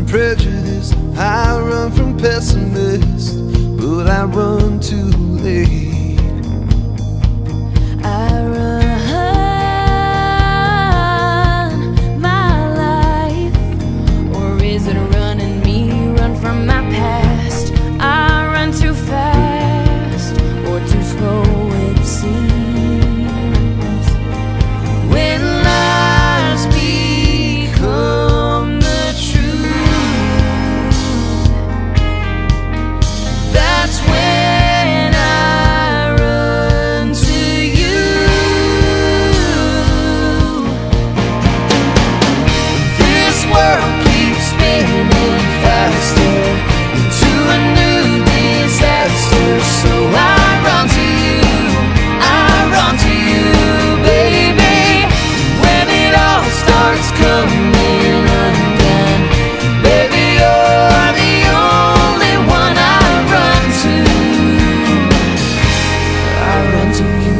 prejudice, I run from pessimists, but I run too late. I run my life, or is it running me? Run from my past. I run too fast, or too slow it seems. When lies become the truth, that's when I run to you. This world keeps spinning faster into a new disaster, so I run to you, I run to you, baby. When it all starts coming undone, baby, you're the only one I run to. I run to you.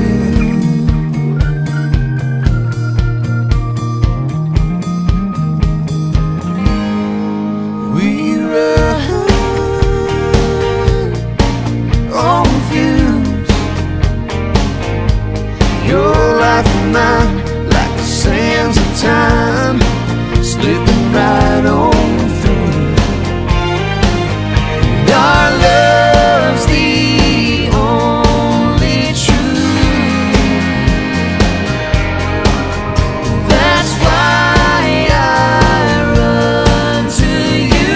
We run on fumes, your life and mine, like the sands of time, slipping right on through. And our love's the only truth. That's why I run to you.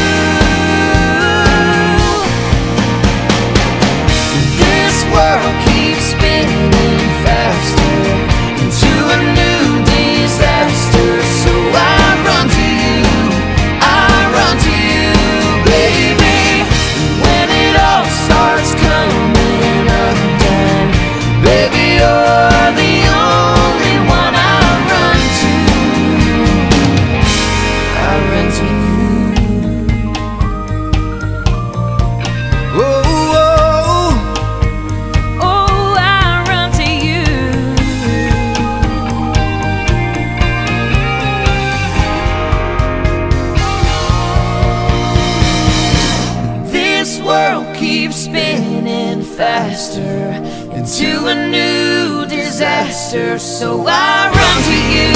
This world keeps spinning faster into a new disaster, so I run to you, I run to you, baby. When it all starts coming undone, baby, you're the only one I run to. I run to you. Oh, Oh, I run to you. this world keeps spinning faster into a new disaster, so I run to you,